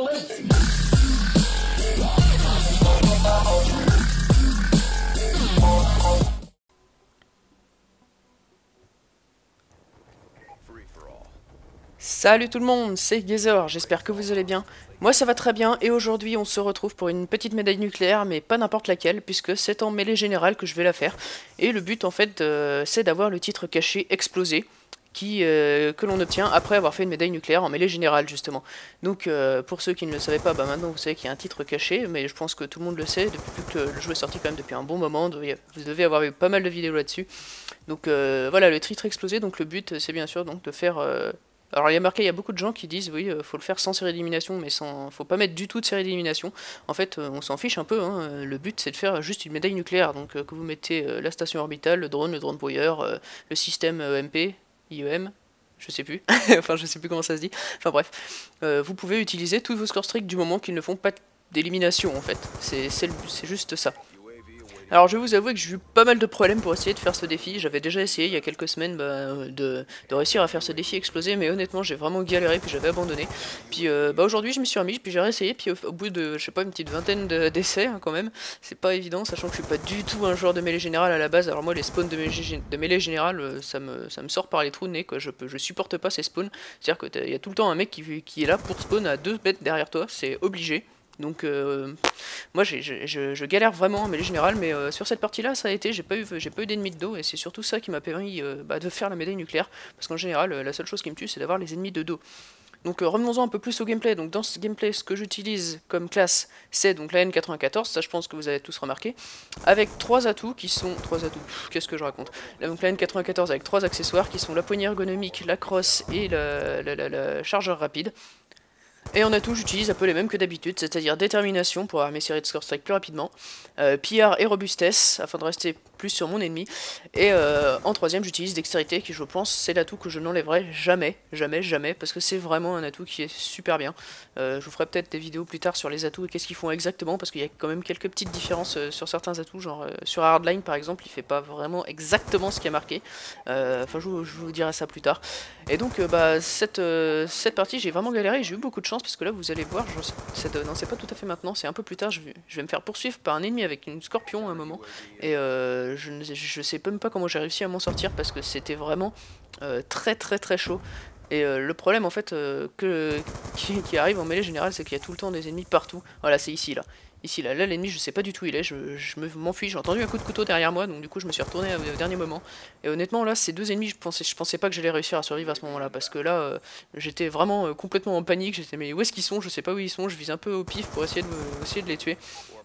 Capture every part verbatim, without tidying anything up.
Salut tout le monde, c'est Gazer, j'espère que vous allez bien. Moi ça va très bien et aujourd'hui on se retrouve pour une petite médaille nucléaire, mais pas n'importe laquelle, puisque c'est en mêlée générale que je vais la faire. Et le but en fait euh, c'est d'avoir le titre caché explosé, qui, euh, que l'on obtient après avoir fait une médaille nucléaire en mêlée générale justement. Donc euh, pour ceux qui ne le savaient pas, bah maintenant vous savez qu'il y a un titre caché, mais je pense que tout le monde le sait, depuis que le jeu est sorti quand même depuis un bon moment, vous devez avoir eu pas mal de vidéos là-dessus. Donc euh, voilà, le titre explosé, donc le but c'est bien sûr donc de faire... Euh, Alors il y a marqué, il y a beaucoup de gens qui disent oui, euh, faut le faire sans série d'élimination, mais sans, faut pas mettre du tout de série d'élimination. En fait, euh, on s'en fiche un peu, hein. Le but c'est de faire juste une médaille nucléaire, donc euh, que vous mettez euh, la station orbitale, le drone, le drone brouilleur, euh, le système euh, M P, I E M, je sais plus, enfin je sais plus comment ça se dit, enfin bref, euh, vous pouvez utiliser tous vos scores stricts du moment qu'ils ne font pas d'élimination en fait, c'est juste ça. Alors je vais vous avouer que j'ai eu pas mal de problèmes pour essayer de faire ce défi. J'avais déjà essayé il y a quelques semaines bah, de, de réussir à faire ce défi explosé, mais honnêtement j'ai vraiment galéré, puis j'avais abandonné. Puis euh, bah, aujourd'hui je me suis remis, puis j'ai réessayé, puis au, au bout de, je sais pas, une petite vingtaine d'essais hein, quand même, c'est pas évident, sachant que je suis pas du tout un joueur de mêlée générale à la base. Alors moi les spawns de mêlée, de mêlée générale, ça me, ça me sort par les trous de nez, quoi. Je, peux, je supporte pas ces spawns, c'est-à-dire qu'il y a tout le temps un mec qui, qui est là pour spawn à deux mètres derrière toi, c'est obligé. Donc euh, moi je, je, je galère vraiment en mêlée générale, mais euh, sur cette partie là ça a été, j'ai pas eu, j'ai pas eu d'ennemis de dos, et c'est surtout ça qui m'a permis euh, bah, de faire la médaille nucléaire, parce qu'en général euh, la seule chose qui me tue c'est d'avoir les ennemis de dos. Donc euh, revenons-en un peu plus au gameplay. Donc dans ce gameplay ce que j'utilise comme classe c'est donc la N quatre-vingt-quatorze, ça je pense que vous avez tous remarqué, avec trois atouts qui sont, trois atouts, qu'est-ce que je raconte, donc la N quatre-vingt-quatorze avec trois accessoires qui sont la poignée ergonomique, la crosse et la, la, la, la chargeur rapide. Et en atout, j'utilise un peu les mêmes que d'habitude, c'est-à-dire détermination pour avoir mes séries de score strike plus rapidement, euh, pillard et robustesse afin de rester plus sur mon ennemi, et euh, en troisième, j'utilise dextérité qui, je pense, c'est l'atout que je n'enlèverai jamais, jamais, jamais, parce que c'est vraiment un atout qui est super bien. Euh, je vous ferai peut-être des vidéos plus tard sur les atouts et qu'est-ce qu'ils font exactement, parce qu'il y a quand même quelques petites différences euh, sur certains atouts, genre euh, sur Hardline par exemple, il fait pas vraiment exactement ce qui est marqué. Euh, enfin, je, je vous dirai ça plus tard. Et donc, euh, bah, cette, euh, cette partie, j'ai vraiment galéré, j'ai eu beaucoup de chance, parce que là, vous allez voir, je, non, c'est pas tout à fait maintenant, c'est un peu plus tard, je vais, je vais me faire poursuivre par un ennemi avec une scorpion à un moment, et euh, je, ne, je sais même pas comment j'ai réussi à m'en sortir, parce que c'était vraiment euh, très très très chaud. Et euh, le problème en fait euh, que, qui, qui arrive en mêlée générale, c'est qu'il y a tout le temps des ennemis partout. Voilà, c'est ici là. Ici là, là l'ennemi je sais pas du tout où il est, je, je m'enfuis, j'ai entendu un coup de couteau derrière moi, donc du coup je me suis retourné au dernier moment. Et honnêtement là, ces deux ennemis, je pensais, je pensais pas que j'allais réussir à survivre à ce moment là, parce que là, euh, j'étais vraiment euh, complètement en panique, j'étais mais où est-ce qu'ils sont, je sais pas où ils sont, je vise un peu au pif pour essayer de, essayer de les tuer.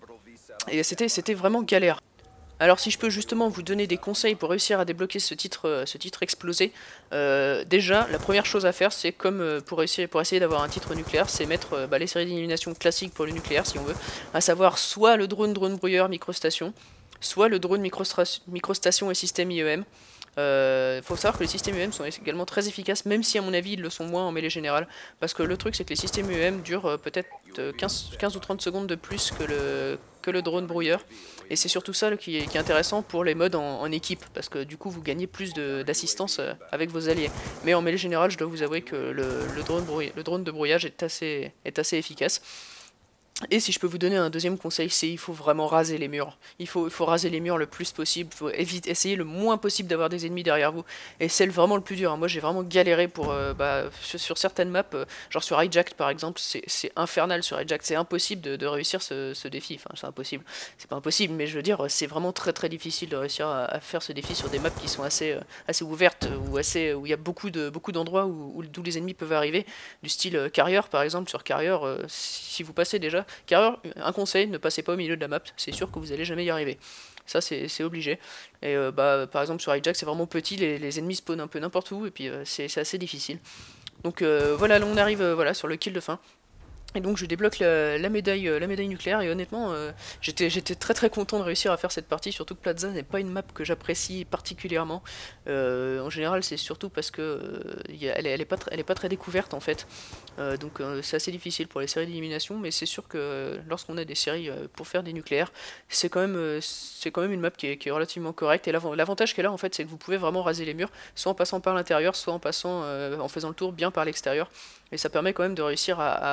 Et c'était vraiment galère. Alors si je peux justement vous donner des conseils pour réussir à débloquer ce titre, euh, ce titre explosé, euh, déjà la première chose à faire c'est comme euh, pour, réussir, pour essayer d'avoir un titre nucléaire, c'est mettre euh, bah, les séries d'élimination classiques pour le nucléaire si on veut, à savoir soit le drone drone brouilleur microstation, soit le drone microstation et système I E M. Il euh, faut savoir que les systèmes I E M sont également très efficaces, même si à mon avis ils le sont moins en mêlée générale, parce que le truc c'est que les systèmes I E M durent euh, peut-être quinze, quinze ou trente secondes de plus que le, que le drone brouilleur, et c'est surtout ça qui est, qui est intéressant pour les modes en, en équipe, parce que du coup vous gagnez plus d'assistance euh, avec vos alliés. Mais en mêlée générale je dois vous avouer que le, le, drone, brouillage, le drone de brouillage est assez, est assez efficace. Et si je peux vous donner un deuxième conseil, c'est il faut vraiment raser les murs. Il faut, il faut raser les murs le plus possible, il faut éviter, essayer le moins possible d'avoir des ennemis derrière vous. Et c'est vraiment le plus dur, hein. Moi j'ai vraiment galéré pour, euh, bah, sur, sur certaines maps, euh, genre sur Hijacked par exemple, c'est infernal sur Hijacked, c'est impossible de, de réussir ce, ce défi. Enfin c'est impossible, c'est pas impossible, mais je veux dire, c'est vraiment très très difficile de réussir à, à faire ce défi sur des maps qui sont assez, euh, assez ouvertes, ou assez, où il y a beaucoup de beaucoup d'endroits où, où, où les ennemis peuvent arriver, du style euh, Carrier par exemple. Sur Carrier, euh, si vous passez déjà... Carrier, un conseil, ne passez pas au milieu de la map, c'est sûr que vous allez jamais y arriver. Ça c'est obligé. Et euh, bah, par exemple sur Hijack c'est vraiment petit, les, les ennemis spawnent un peu n'importe où, et puis euh, c'est assez difficile. Donc euh, voilà, là on arrive euh, voilà, sur le kill de fin. Et donc je débloque la, la, médaille, la médaille nucléaire, et honnêtement euh, j'étais très très content de réussir à faire cette partie, surtout que Plaza n'est pas une map que j'apprécie particulièrement. Euh, en général c'est surtout parce que euh, y a, elle, est, elle, est pas elle est pas très découverte en fait. Euh, donc euh, c'est assez difficile pour les séries d'élimination, mais c'est sûr que euh, lorsqu'on a des séries euh, pour faire des nucléaires, c'est quand même euh, c'est quand même une map qui est, qui est relativement correcte. Et l'avantage qu'elle a en fait, c'est que vous pouvez vraiment raser les murs, soit en passant par l'intérieur, soit en passant euh, en faisant le tour bien par l'extérieur. Et ça permet quand même de réussir à, à, à couvrir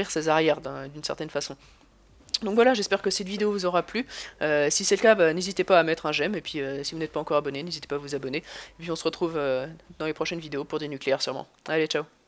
servir ses arrières d'une certaine façon. Donc voilà, j'espère que cette vidéo vous aura plu. Euh, si c'est le cas, bah, n'hésitez pas à mettre un j'aime, et puis euh, si vous n'êtes pas encore abonné, n'hésitez pas à vous abonner. Et puis on se retrouve euh, dans les prochaines vidéos pour des nucléaires sûrement. Allez, ciao!